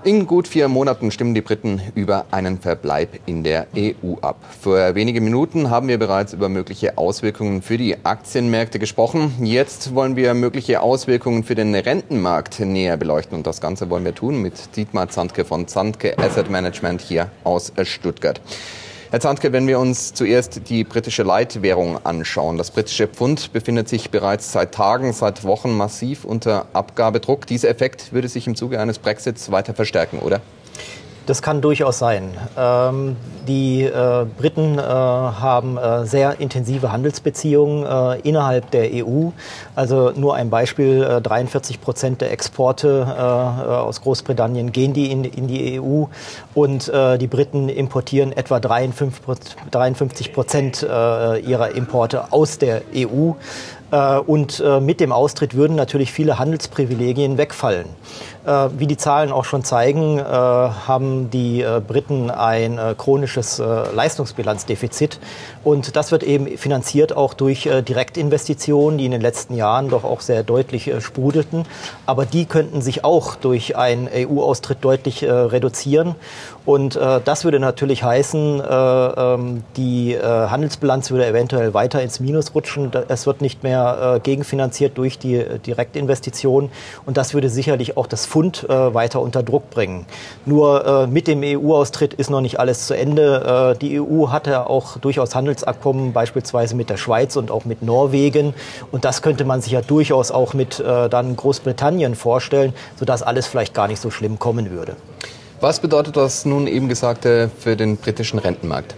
In gut 4 Monaten stimmen die Briten über einen Verbleib in der EU ab. Vor wenigen Minuten haben wir bereits über mögliche Auswirkungen für die Aktienmärkte gesprochen. Jetzt wollen wir mögliche Auswirkungen für den Rentenmarkt näher beleuchten. Und das Ganze wollen wir tun mit Dietmar Zandke von Zandke Asset Management hier aus Stuttgart. Herr Zandke, wenn wir uns zuerst die britische Leitwährung anschauen. Das britische Pfund befindet sich bereits seit Tagen, seit Wochen massiv unter Abgabedruck. Dieser Effekt würde sich im Zuge eines Brexits weiter verstärken, oder? Das kann durchaus sein. Die Briten haben sehr intensive Handelsbeziehungen innerhalb der EU. Also nur ein Beispiel, 43% der Exporte aus Großbritannien gehen in die EU und die Briten importieren etwa 53% ihrer Importe aus der EU. Und mit dem Austritt würden natürlich viele Handelsprivilegien wegfallen. Wie die Zahlen auch schon zeigen, haben die Briten ein chronisches Leistungsbilanzdefizit. Und das wird eben finanziert auch durch Direktinvestitionen, die in den letzten Jahren doch auch sehr deutlich sprudelten. Aber die könnten sich auch durch einen EU-Austritt deutlich reduzieren. Und das würde natürlich heißen, die Handelsbilanz würde eventuell weiter ins Minus rutschen. Es wird nicht mehr gegenfinanziert durch die Direktinvestitionen. Und das würde sicherlich auch das Pfund weiter unter Druck bringen. Nur mit dem EU-Austritt ist noch nicht alles zu Ende. Die EU hatte auch durchaus Handelsabkommen, beispielsweise mit der Schweiz und auch mit Norwegen. Und das könnte man sich ja durchaus auch mit dann Großbritannien vorstellen, sodass alles vielleicht gar nicht so schlimm kommen würde. Was bedeutet das nun eben Gesagte für den britischen Rentenmarkt?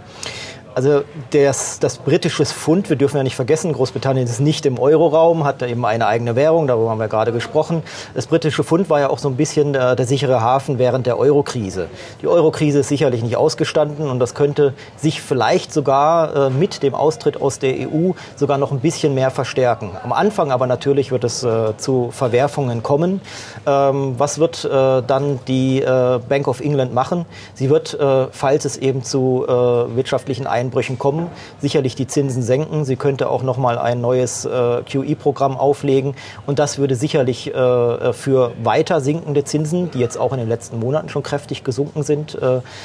Also das britische Pfund, wir dürfen ja nicht vergessen, Großbritannien ist nicht im Euroraum, hat eben eine eigene Währung, darüber haben wir gerade gesprochen. Das britische Pfund war ja auch so ein bisschen der sichere Hafen während der Eurokrise. Die Eurokrise ist sicherlich nicht ausgestanden und das könnte sich vielleicht sogar mit dem Austritt aus der EU sogar noch ein bisschen mehr verstärken. Am Anfang aber natürlich wird es zu Verwerfungen kommen. Was wird dann die Bank of England machen? Sie wird, falls es eben zu wirtschaftlichen Einbrüchen kommen, sicherlich die Zinsen senken. Sie könnte auch noch mal ein neues QE-Programm auflegen. Und das würde sicherlich für weiter sinkende Zinsen, die jetzt auch in den letzten Monaten schon kräftig gesunken sind,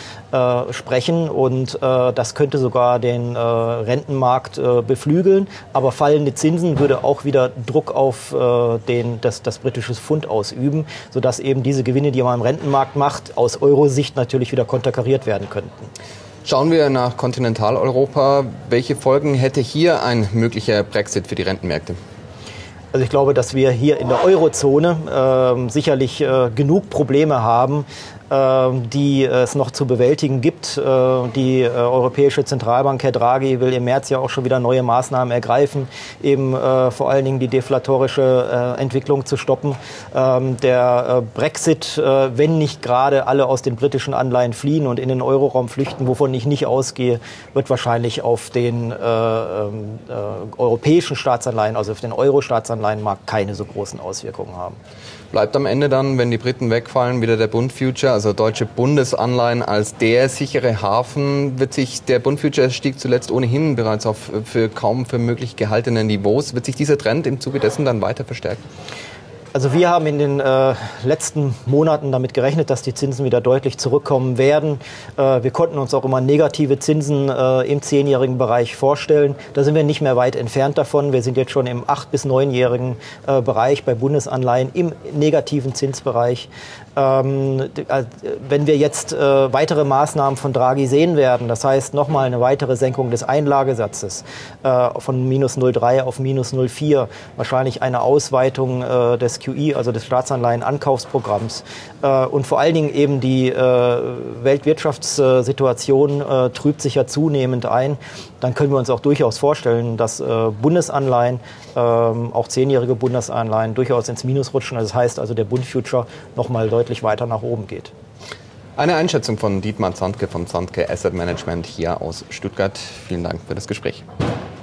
sprechen. Und das könnte sogar den Rentenmarkt beflügeln. Aber fallende Zinsen würde auch wieder Druck auf das britische Pfund ausüben, sodass eben diese Gewinne, die man im Rentenmarkt macht, aus Eurosicht natürlich wieder konterkariert werden könnten. Schauen wir nach Kontinentaleuropa. Welche Folgen hätte hier ein möglicher Brexit für die Rentenmärkte? Also ich glaube, dass wir hier in der Eurozone sicherlich genug Probleme haben, die es noch zu bewältigen gibt. Die Europäische Zentralbank, Herr Draghi, will im März ja auch schon wieder neue Maßnahmen ergreifen, eben vor allen Dingen die deflatorische Entwicklung zu stoppen. Der Brexit, wenn nicht gerade alle aus den britischen Anleihen fliehen und in den Euroraum flüchten, wovon ich nicht ausgehe, wird wahrscheinlich auf den europäischen Staatsanleihen, also auf den Euro-Staatsanleihenmarkt, keine so großen Auswirkungen haben. Bleibt am Ende dann, wenn die Briten wegfallen, wieder der Bund Future, also deutsche Bundesanleihen als der sichere Hafen? Wird sich der Bund Future stieg zuletzt ohnehin bereits auf kaum für möglich gehaltene Niveaus? Wird sich dieser Trend im Zuge dessen dann weiter verstärken? Also wir haben in den letzten Monaten damit gerechnet, dass die Zinsen wieder deutlich zurückkommen werden. Wir konnten uns auch immer negative Zinsen im 10-jährigen Bereich vorstellen. Da sind wir nicht mehr weit entfernt davon. Wir sind jetzt schon im 8- bis 9-jährigen Bereich bei Bundesanleihen im negativen Zinsbereich. Wenn wir jetzt weitere Maßnahmen von Draghi sehen werden, das heißt nochmal eine weitere Senkung des Einlagesatzes von minus 0,3 auf minus 0,4, wahrscheinlich eine Ausweitung des QE, also des Staatsanleihen-Ankaufsprogramms und vor allen Dingen eben die Weltwirtschaftssituation trübt sich ja zunehmend ein, dann können wir uns auch durchaus vorstellen, dass Bundesanleihen, auch 10-jährige Bundesanleihen, durchaus ins Minus rutschen. Das heißt also, der Bund Future nochmal deutlich weiter nach oben geht. Eine Einschätzung von Dietmar Zandke vom Zandke Asset Management hier aus Stuttgart. Vielen Dank für das Gespräch.